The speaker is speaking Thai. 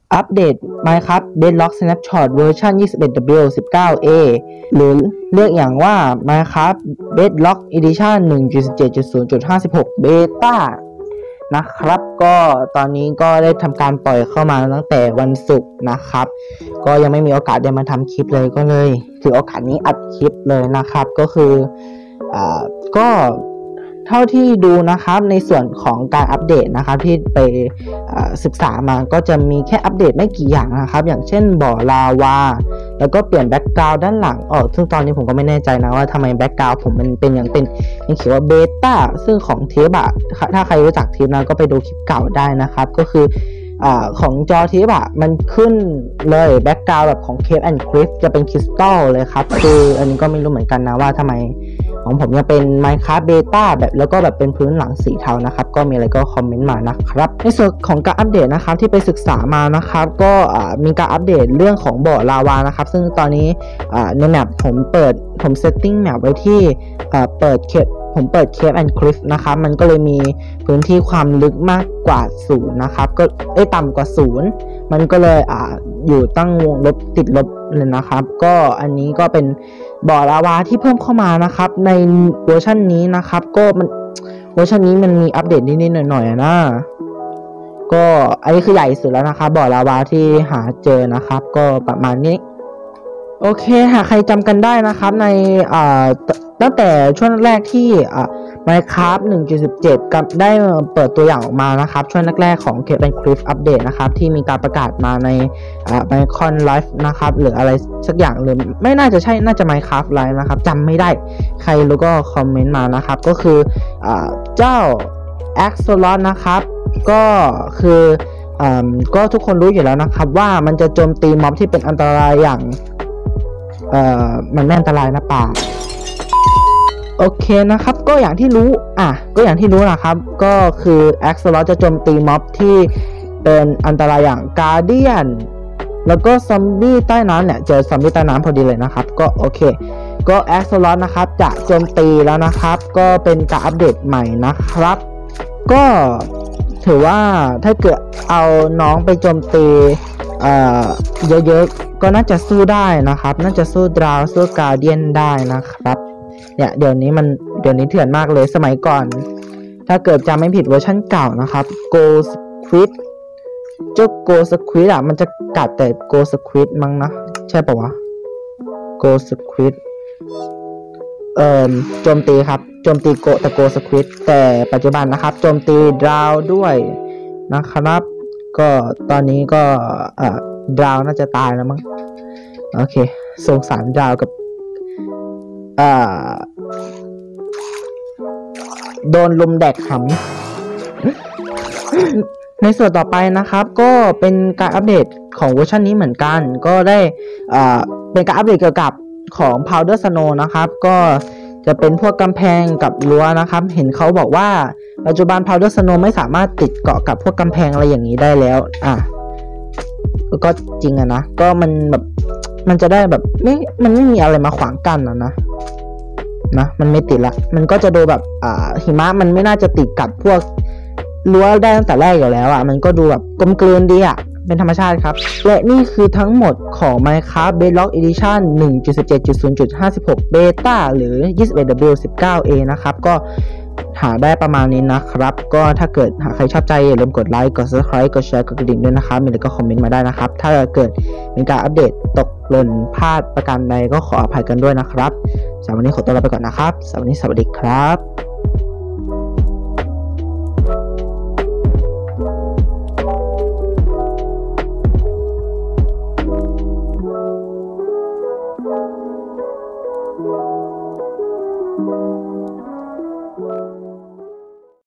อัปเดต Minecraft Bedrock Snapshot เวอร์ชัน 21W19A หรือเรียกอย่างว่า Minecraft Bedrock Edition 1.17.0.56 Beta นะครับก็ตอนนี้ก็ได้ทำการปล่อยเข้ามาตั้งแต่วันศุกร์นะครับก็ยังไม่มีโอกาสได้มาทำคลิปเลยก็เลยถือโอกาสนี้อัดคลิปเลยนะครับก็คือก็เท่าที่ดูนะครับในส่วนของการอัปเดตนะครับที่ไปศึกษามาก็จะมีแค่อัปเดตไม่กี่อย่างนะครับอย่างเช่นบ่อลาวาแล้วก็เปลี่ยนแบ็กกราวด์ด้านหลังซึ่งตอนนี้ผมก็ไม่แน่ใจนะว่าทำไมแบ็กกราวด์ผมมันเป็นอย่างยังเขียนว่าเบต้าซึ่งของเทปถ้าใครรู้จักเทปนะก็ไปดูคลิปเก่าได้นะครับก็คือของจอทีบมันขึ้นเลยแบ็กกราวด์แบบของเคปแอนด์คริฟจะเป็นคริสตัลเลยครับคืออันนี้ก็ไม่รู้เหมือนกันนะว่าทำไมของผมยังเป็น Minecraft Beta แบบแล้วก็แบบเป็นพื้นหลังสีเทานะครับก็มีอะไรก็คอมเมนต์มานะครับในส่วนของการอัปเดตนะครับที่ไปศึกษามานะครับก็มีการอัปเดตเรื่องของบ่อลาวานะครับซึ่งตอนนี้ในแมปผมเซตติ้งแมปไว้ที่เปิดเคปแอนด์คลิฟนะครับมันก็เลยมีพื้นที่ความลึกมากกว่า0นะครับก็ต่ำกว่า0มันก็เลยอยู่ตั้งวงลบติดลบเลยนะครับก็อันนี้ก็เป็นบ่อลาวาที่เพิ่มเข้ามานะครับในเวอร์ชันนี้นะครับก็เวอร์ชันนี้มันมีอัปเดตนิดๆหน่อยๆนะก็อันนี้คือใหญ่สุดแล้วนะครับบ่อลาวาที่หาเจอนะครับก็ประมาณนี้โอเคหากใครจำกันได้นะครับในตั้งแต่ช่วงแรกที่Minecraft 1.17 กับได้เปิดตัวอย่างออกมานะครับช่วงแรกๆของ Cape and Cliff Update นะครับที่มีการประกาศมาในMinecon Live นะครับหรืออะไรสักอย่างหรือไม่น่าจะใช่น่าจะ Minecraft Live นะครับจำไม่ได้ใครรู้ก็คอมเมนต์มานะครับก็คือเจ้า Axolotl นะครับก็คือก็ทุกคนรู้อยู่แล้วนะครับว่ามันจะโจมตีม็อบที่เป็นอันตรายอย่างมันไม่อันตรายนะป่าโอเคนะครับก็อย่างที่รู้นะครับก็คือ Axolotl จะโจมตีม็อบที่เป็นอันตรายอย่าง Guardian แล้วก็ซอมบี้ใต้น้ำเนี่ยเจอซอมบี้ใต้น้ำพอดีเลยนะครับก็โอเคก็ Axolotl นะครับจะโจมตีแล้วนะครับก็เป็นการอัปเดตใหม่นะครับก็ถือว่าถ้าเกิดเอาน้องไปโจมตีเยอะๆก็น่าจะสู้ได้นะครับน่าจะสู้ดราวสู้การเดียนได้นะครับเนี่ยเดี๋ยวนี้เถื่อนมากเลยสมัยก่อนถ้าเกิดจำไม่ผิดเวอร์ชันเก่านะครับ Go Squid เจ้า Go Squid มันจะกัดแต่ Go Squid มั้งนะใช่ปะวะ Go Squid โจมตีครับโจมตีแต่ Go Squid แต่ปัจจุบันนะครับโจมตีดราวด้วยนะครับก็ตอนนี้ก็ดราวน่าจะตายแล้วมั้งโอเคสงสารดราวกับโดนลุมแดกหำในส่วนต่อไปนะครับก็เป็นการอัปเดตของเวอร์ชันนี้เหมือนกันก็ได้เป็นการอัปเดตเกี่ยวกับของ Powder Snow นะครับก็จะเป็นพวกกำแพงกับรั้วนะครับเห็นเขาบอกว่าปัจจุบัน Powder Snow ไม่สามารถติดเกาะกับพวกกำแพงอะไรอย่างนี้ได้แล้วก็จริงนะก็มันแบบมันจะได้แบบมันไม่มีอะไรมาขวางกั้นนะมันไม่ติดละมันก็จะดูแบบหิมะมันไม่น่าจะติดกับพวกรั้วได้ตั้งแต่แรกอยู่แล้วมันก็ดูแบบกลมกลืนดีเป็นธรรมชาติครับและนี่คือทั้งหมดของ Minecraft Bedrock Edition 1.17.0.56 Beta หรือ 21W19A นะครับก็หาได้ประมาณนี้นะครับก็ถ้าเกิดหากใครชอบใจอย่าลืมกดไลค์กด Subscribe กดแชร์กดกระดิ่งด้วยนะครับมีอะไรก็คอมเมนต์มาได้นะครับถ้าเกิดมีการอัปเดตตกหล่นพลาดประการใดก็ขออภัยกันด้วยนะครับสำหรับวันนี้ขอตัวลาไปก่อนนะครับสวัสดีครับ